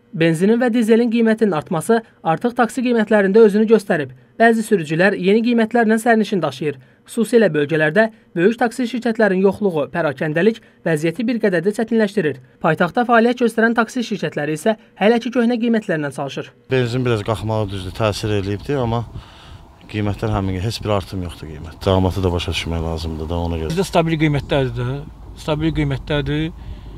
Benzinin və dizelin qiymətinin artması artıq taksi qiymətlərində özünü göstərib. Bəzi sürücülər yeni qiymətlərlə sərnişin daşıyır. Xüsusilə bölgələrdə böyük taksi şirkətlərin yoxluğu, pərakəndəlik vəziyyəti bir qədər də çətinləşdirir. Paytaxtda fəaliyyət göstərən taksi şirkətləri isə hələ ki köhnə qiymətlərlə çalışır. Benzin biraz qalxmağı düzdür, təsir edibdir, amma qiymətlər həmin heç bir artım yoxdur qiymət. Cəmaatı da başa düşmək lazımdır da ona görə. Bizdə stabil qiymətlərdir. Stabil qiymətlərdir.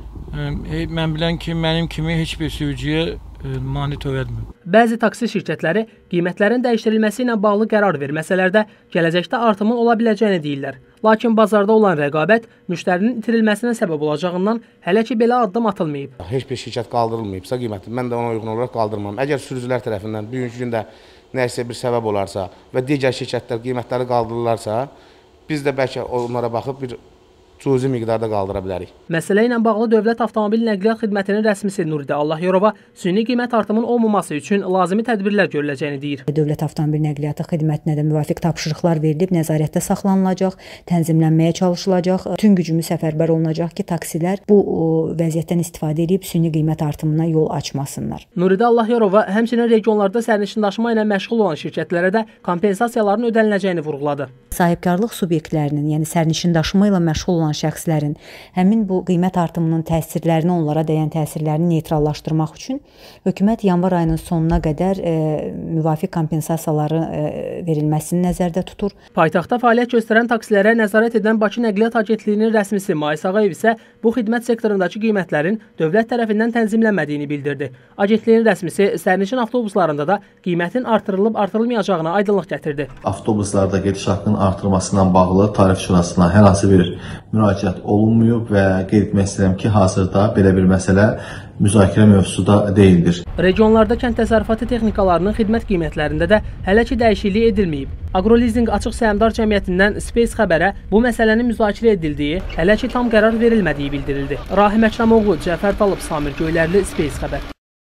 Mən bilən ki, mənim kimi heç bir sürücüyə mane törətmir. Bəzi taksi şirkətləri qiymətlərin dəyişdirilməsi ilə bağlı qərar verməsələr də gələcəkdə artımın ola biləcəyini deyirlər. Lakin bazarda olan rəqabət müştərinin itirilməsinə səbəb olacağından hələ ki belə addım atılmayıb. Heç bir şirkət qaldırılmayıbsa qiyməti, mən də ona uyğun olaraq qaldırmam. Əgər sürücülər tərəfindən bugünkü gündə nəsə bir səbəb olarsa və digər şirkətlər qiymətləri qaldırırlarsa, biz də bəlkə onlara baxıb bir cüzi miqdarda qaldıra bilərik. Məsələ ilə bağlı Dövlət Avtomobil Nəqliyyat Xidmətinin rəsmisi Nuridə Allahyorova süni qiymət artımının olmaması üçün lazımi tədbirlər görüləcəyini deyir. Dövlət Avtomobil Nəqliyyatı Xidmətinə də müvafiq tapşırıqlar verilib, nəzarətdə saxlanılacaq, tənzimlənməyə çalışılacaq, bütün gücümüz səfərbər olunacaq ki, taksilər bu vəziyyətdən istifadə edib süni qiymət artımına yol açmasınlar. Nuridə Allahyorova həmçinin regionlarda sərnişin daşıma ilə məşğul olan şirkətlərə də kompensasiyaların ödəniləcəyini vurğuladı. Sahibkarlıq subyektlərinin, yəni sərnişin daşıma ilə məşğul olan şəxslərin həmin bu qiymət artımının təsirlərini, onlara dəyən təsirlərini neytrallaşdırmaq üçün hökumət yanvar ayının sonuna qədər müvafiq kompensasiyaları verilməsini nəzərdə tutur. Paytaxtda fəaliyyət göstərən taksilərə nəzarət edən Bakı Nəqliyyat Agentliyinin rəsmisi Mais Ağayev isə bu xidmət sektorundakı qiymətlərin dövlət tərəfindən tənzimlənmədiyini bildirdi. Agentliyin rəsmisi sərnişin avtobuslarında da qiymətin artırılıb-artırılmayacağına aydınlıq gətirdi. Avtobuslarda gediş haqqının artırılmasından bağlı Tarif Şurasına hər hansı bir müraciət olunmuyub və qeyd etmək istəyirəm ki, hazırda belə bir məsələ müzakirə mövzusuda deyildir. Regionlarda kənd təsərrüfatı texnikalarının xidmət qiymətlərində də hələ ki dəyişiklik edilməyib. Agrolizing Açıq Səhmdar Cəmiyyətindən Space xəbərə bu məsələnin müzakirə edildiyi, hələ ki tam qərar verilmədiyi bildirildi. Rahim Əkramoğlu, Cəfər Talıb, Samir Göylərli, Space xəbər.